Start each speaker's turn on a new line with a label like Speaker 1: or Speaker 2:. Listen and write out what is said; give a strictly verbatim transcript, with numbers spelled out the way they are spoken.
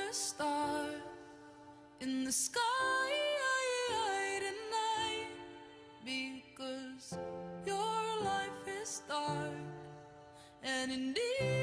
Speaker 1: a star in the sky tonight, because your life is dark and indeed